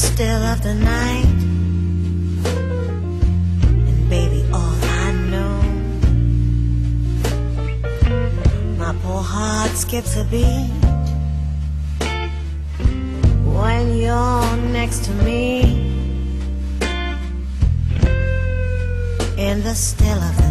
still of the night, and baby, all I know, my poor heart skips a beat when you're next to me in the still of the